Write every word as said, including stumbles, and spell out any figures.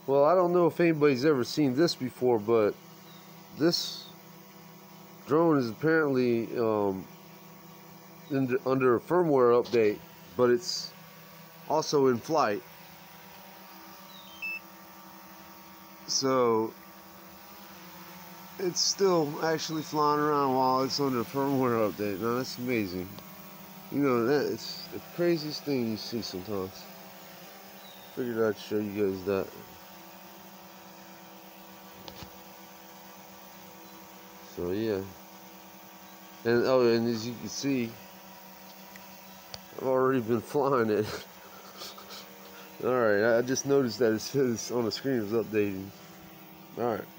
Well, I don't know if anybody's ever seen this before, but this drone is apparently um, in, under a firmware update, but it's also in flight. So it's still actually flying around while it's under a firmware update. Now that's amazing. You know, that it's the craziest thing you see sometimes. Figured I'd show you guys that. So yeah. And oh, and as you can see, I've already been flying it. Alright, I just noticed that it says on the screen it's updating. Alright.